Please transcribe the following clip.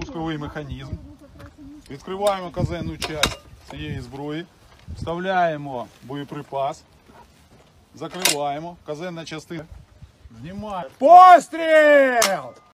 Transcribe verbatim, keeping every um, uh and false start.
Пусковий механізм. Відкриваємо казенну частину цієї зброї, вставляємо боєприпас, закриваємо, казенна частина, знімаємо. Постріл!